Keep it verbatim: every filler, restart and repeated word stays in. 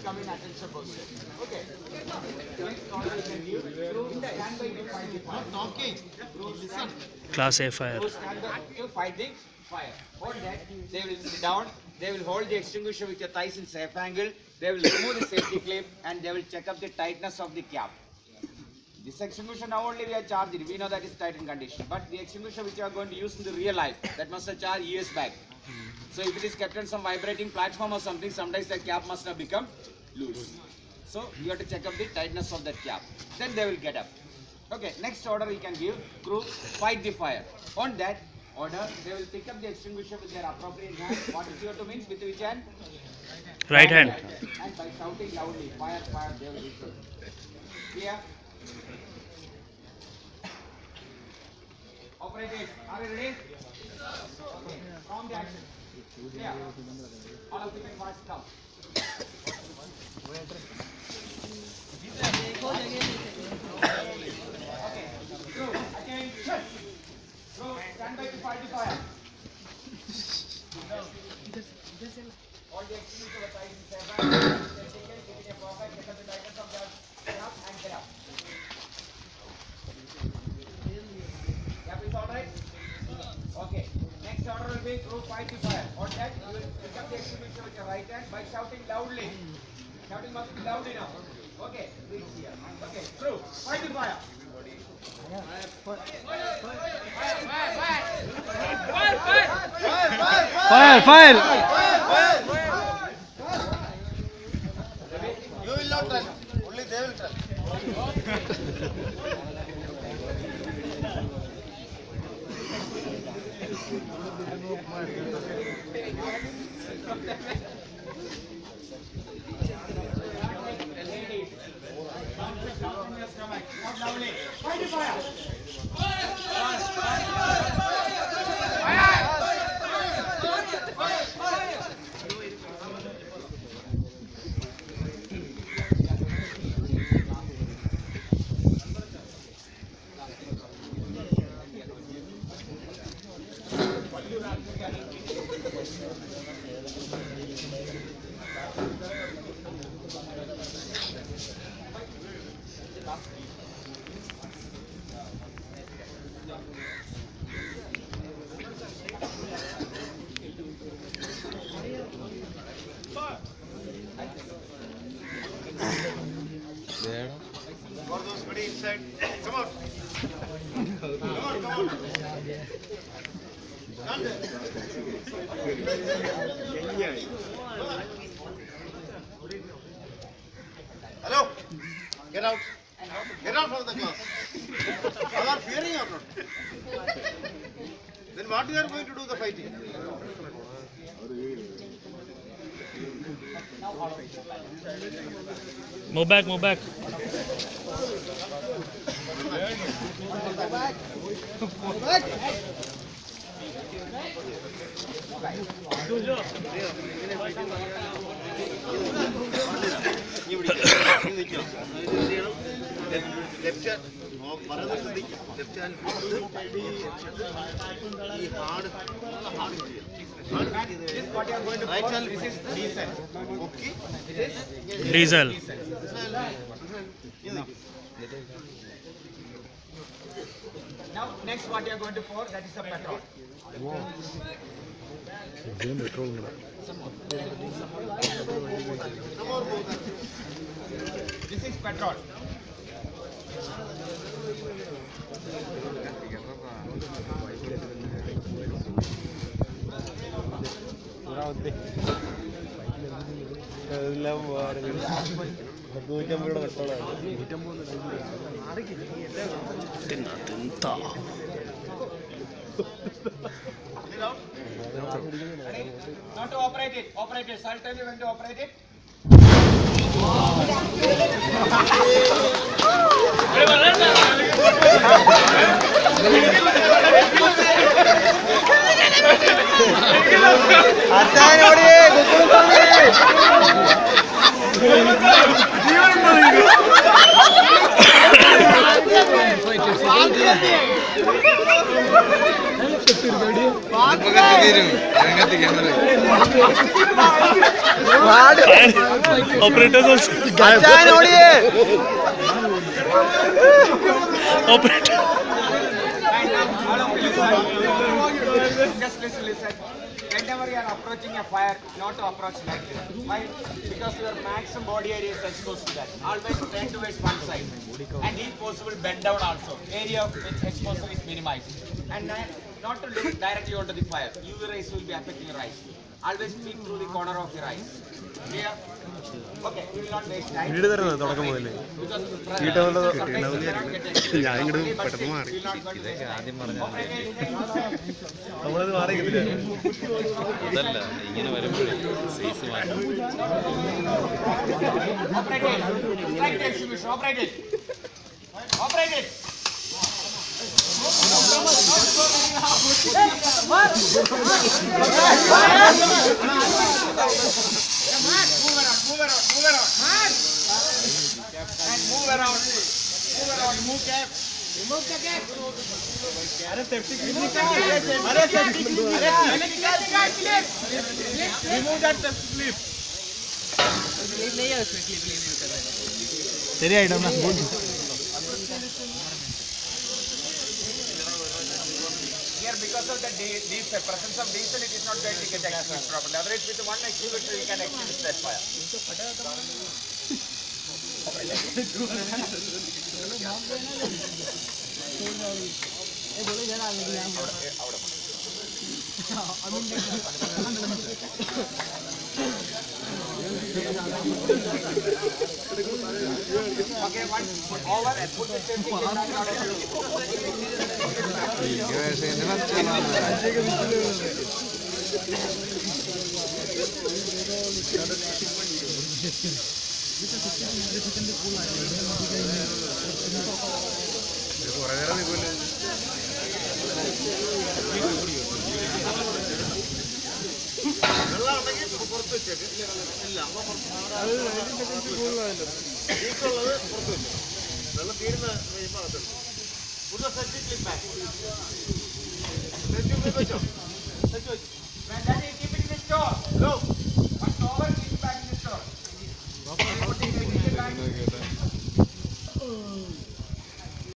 come in attention position. Okay. Next order you can give through standby to fight the fire. Not talking. Listen. Class A fire. Through standby to fight the fire. On that, they will sit down. They will hold the extinguisher with your thighs in safe angle. They will remove the safety clip and they will check up the tightness of the cap. This extinguisher now only we are charged. We know that is tight in condition. But the extinguisher which you are going to use in the real life, that must have charged years back. So if it is kept on some vibrating platform or something, sometimes the cap must have become loose. So you have to check up the tightness of that cap. Then they will get up. Okay, next order you can give, crew, fight the fire. On that order, they will pick up the extinguisher with their appropriate hand. What is your to means with which hand? Right hand. And by shouting loudly, fire, fire, they will listen. Clear? Operators, are you ready? Okay, from the action. Clear? All of you can watch now. Okay, crew, attention. Crew, stand by to fight the fire. All the extinguisher were tied in seven. Giving a perfect get up the tightness of the cap and get up. Cap is alright? Okay. Next order will be crew fight the fire. On that, you will pick up the extinguisher with your right hand by shouting loudly. Shouting must be loud enough. Okay, reach here. Okay, crew, fight the fire. Fire, fire. You will not run, only they will run. Fight the fire. For those ready inside, come out. Come on, come on. Stand there. Hello, get out. Get out from the class. You are fearing or not? Then what you are going to do the fighting? Move back, move back. Left hand, left hand, hard, hard. This is what you are going to Right follow. hand, This is diesel. okay. This is Diesel. now next what you are going to pour, that is the petrol. This is petrol. Not to operate it. Operate it. So I'll tell you when to operate it. Pagkat Operators also. Operator. And now, all of you listen. Just listen, listen. Whenever you are approaching a fire, not to approach like this. Why? Because your maximum body area is exposed to that. Always turn towards one side. And if possible, bend down also. Area of exposure is minimized. And then, not to look directly onto the fire. U V rays will be affecting your eyes. Always peek through the corner of your eyes. Clear? Okay, you will not waste time. അതല്ല ഇങ്ങനെ വരുമ്പോഴേ size മാറ്റും. Move around, move around, move around. And move around. Move around, remove cap. Remove the cap. Are safety clip निकाल. Are safety clip निकाल. निकाल निकाल clip. Remove that safety clip. clip नहीं है उसमें clip नहीं कर रहा है. तेरी आइटम ना बोल. Here because of the diesel, presence of diesel, it is not going to get extinguished properly. Otherwise, with one extinguisher, you can extinguish that fire. Okay, once over, put the safety pin back out of Put the safety clip back. Safety clip,